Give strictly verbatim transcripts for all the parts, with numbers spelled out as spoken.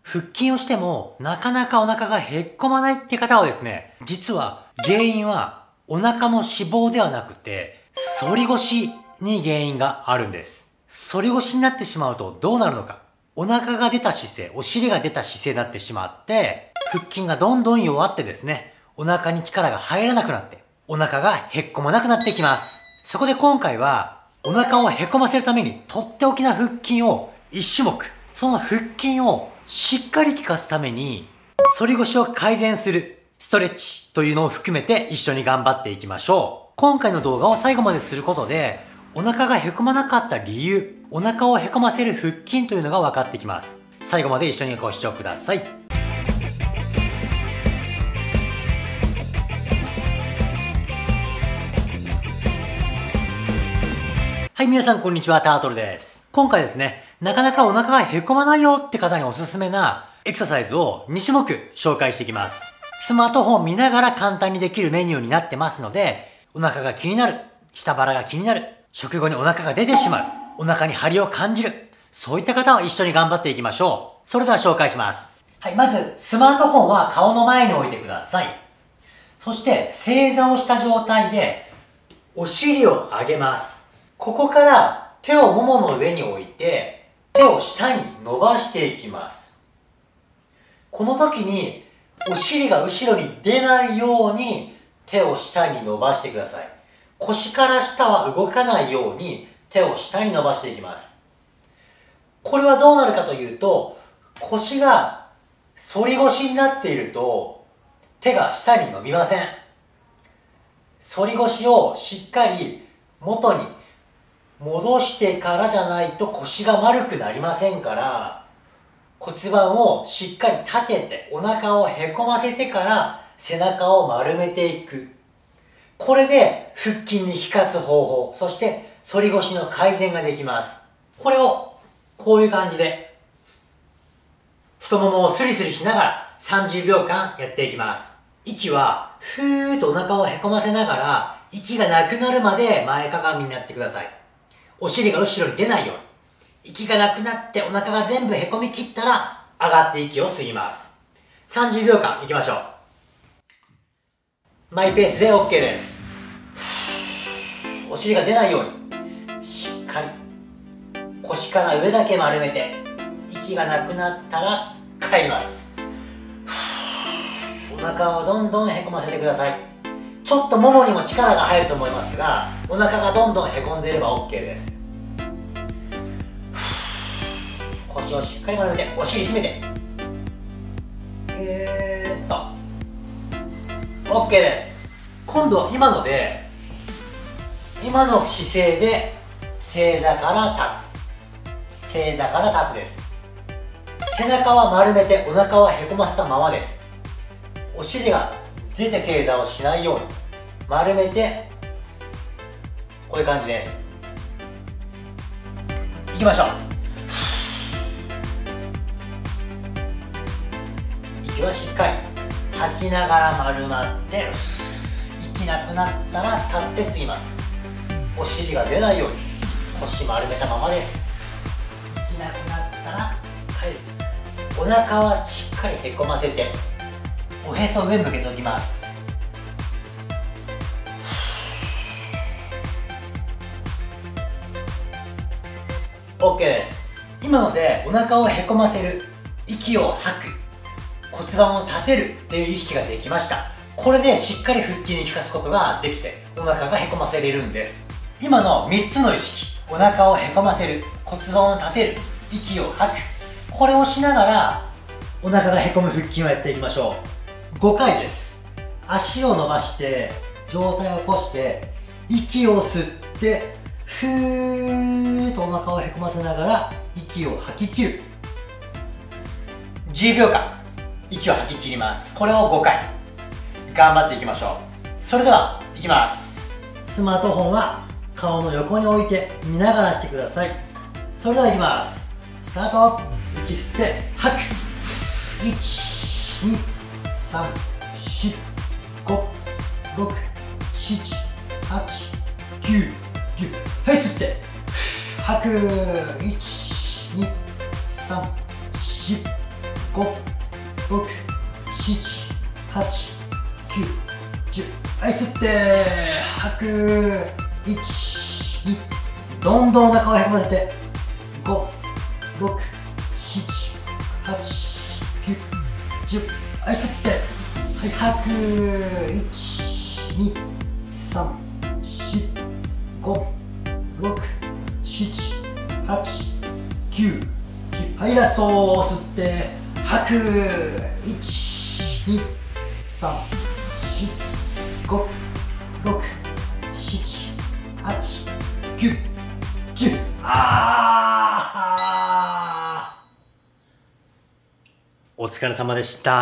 腹筋をしてもなかなかお腹がへっこまないって方はですね、実は原因はお腹の脂肪ではなくて反り腰に原因があるんです。反り腰になってしまうとどうなるのか。お腹が出た姿勢、お尻が出た姿勢になってしまって腹筋がどんどん弱ってですね、お腹に力が入らなくなってお腹がへっこまなくなってきます。そこで今回はお腹をへこませるためにとっておきな腹筋をいち種目、その腹筋をしっかり効かすために反り腰を改善するストレッチというのを含めて一緒に頑張っていきましょう。今回の動画を最後まですることでお腹がへこまなかった理由、お腹をへこませる腹筋というのが分かってきます。最後まで一緒にご視聴ください。はい、皆さんこんにちは、タートルです。今回ですね、なかなかお腹がへこまないよって方におすすめなエクササイズをに種目紹介していきます。スマートフォン見ながら簡単にできるメニューになってますので、お腹が気になる、下腹が気になる、食後にお腹が出てしまう、お腹に張りを感じる、そういった方は一緒に頑張っていきましょう。それでは紹介します。はい、まずスマートフォンは顔の前に置いてください。そして正座をした状態でお尻を上げます。ここから手をももの上に置いて手を下に伸ばしていきます。この時にお尻が後ろに出ないように手を下に伸ばしてください。腰から下は動かないように手を下に伸ばしていきます。これはどうなるかというと、腰が反り腰になっていると手が下に伸びません。反り腰をしっかり元に戻してからじゃないと腰が丸くなりませんから、骨盤をしっかり立ててお腹をへこませてから背中を丸めていく。これで腹筋に効かす方法、そして反り腰の改善ができます。これをこういう感じで太ももをスリスリしながらさんじゅうびょうかんやっていきます。息はふーっとお腹をへこませながら息がなくなるまで前かがみになってください。お尻が後ろに出ないように。息がなくなってお腹が全部へこみきったら上がって息を吸います。さんじゅうびょうかんいきましょう。マイペースで OK です。お尻が出ないようにしっかり腰から上だけ丸めて息がなくなったら帰ります。お腹をどんどんへこませてください。ちょっとももにも力が入ると思いますが、お腹がどんどんへこんでいれば OK です。腰をしっかり丸めてお尻締めてえーっと OK です。今度は今ので今の姿勢で正座から立つ、正座から立つです。背中は丸めてお腹はへこませたままです。お尻が出て正座をしないように丸めて、こういう感じです。いきましょう。息はしっかり吐きながら丸まって、息なくなったら立って吸います。お尻が出ないように腰丸めたままです。息なくなったら帰る。お腹はしっかりへこませておへそ上向けておきます。OK です。今のでお腹をへこませる、息を吐く、骨盤を立てるっていう意識ができました。これでしっかり腹筋に効かすことができてお腹がへこませれるんです。今のみっつの意識、お腹をへこませる、骨盤を立てる、息を吐く、これをしながらお腹がへこむ腹筋をやっていきましょう。ごかいです。足を伸ばして上体を起こして息を吸ってふーっとお腹をへこませながら息を吐き切る。じゅうびょうかん息を吐き切ります。これをごかい頑張っていきましょう。それではいきます。スマートフォンは顔の横に置いて見ながらしてください。それではいきます。スタート。息吸って吐く。いち、に、さん、よん、ご、ろく、なな、はち、きゅう、じゅう。はい、吸って吐く。いち、に、さん、よん、 ご、ろく、しち、はち、きゅう、じゅう。はい、吸って吐く。いち、に、どんどんお腹をへこませてご、ろく、しち、はち、きゅう、じゅう。はい、吸ってはい吐く。いち、に、さん、よん、ご、ろく、しち、はち、きゅう、じゅう。はい、ラスト吸って吐く。いち、に、さん、よん、ご、ろく、しち、はち、きゅう、じゅう。あー、お疲れ様でした。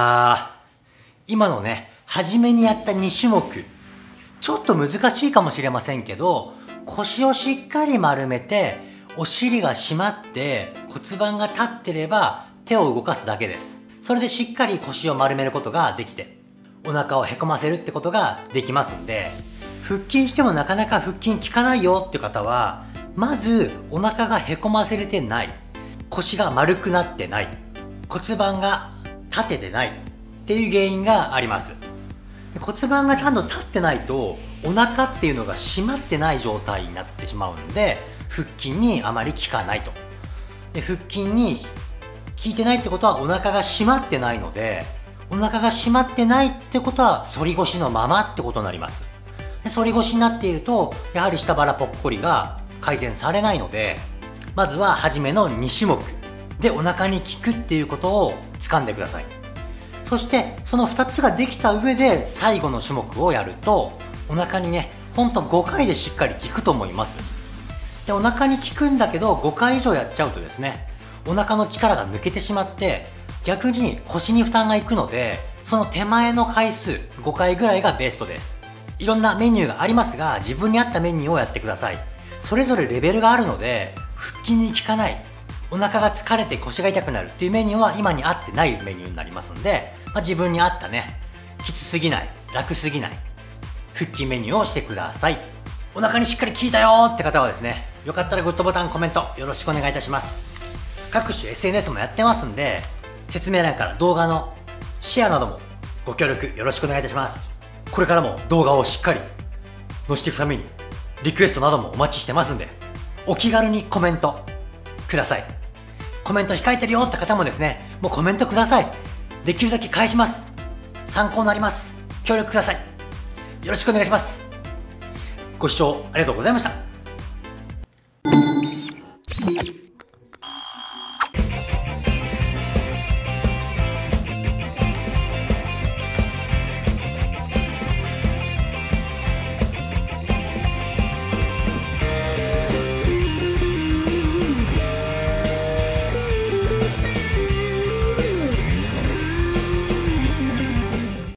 今のね、初めにやったに種目、ちょっと難しいかもしれませんけど、腰をしっかり丸めて、お尻が締まって骨盤が立ってれば手を動かすだけです。それでしっかり腰を丸めることができて、お腹をへこませるってことができますんで、腹筋してもなかなか腹筋効かないよって方は、まずお腹がへこませれてない、腰が丸くなってない、骨盤が立ててないっていう原因があります。骨盤がちゃんと立ってないとお腹っていうのが締まってない状態になってしまうんで、腹筋にあまり効かないと。で腹筋に効いてないってことはお腹が締まってないので、お腹が締まってないってことは反り腰のままってことになります。で反り腰になっているとやはり下腹ぽっこりが改善されないので、まずは初めのに種目でお腹に効くっていうことを掴んでください。そしてそのふたつができた上で最後の種目をやると、お腹にね、ほんとごかいでしっかり効くと思います。でお腹に効くんだけどごかい以上やっちゃうとですね、お腹の力が抜けてしまって逆に腰に負担がいくので、その手前の回数ごかいぐらいがベストです。いろんなメニューがありますが、自分に合ったメニューをやってください。それぞれレベルがあるので、腹筋に効かない、お腹が疲れて腰が痛くなるっていうメニューは今に合ってないメニューになりますんで、まあ、自分に合ったね、きつすぎない、楽すぎない腹筋メニューをしてください。お腹にしっかり効いたよーって方はですね、よかったらグッドボタン、コメントよろしくお願いいたします。各種 エスエヌエス もやってますんで、説明欄から動画のシェアなどもご協力よろしくお願いいたします。これからも動画をしっかり載せていくためにリクエストなどもお待ちしてますんで、お気軽にコメントください。コメント控えてるよって方もですね、もうコメントください。できるだけ返します。参考になります。協力ください。よろしくお願いします。ご視聴ありがとうございました。